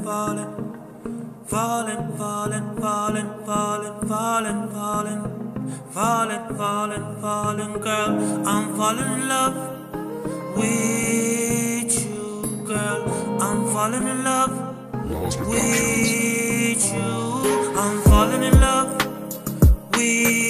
falling, falling, falling, falling, falling, falling, falling, falling, falling, falling, girl. I'm falling in love with you, girl. I'm falling in love with you. I'm falling in love with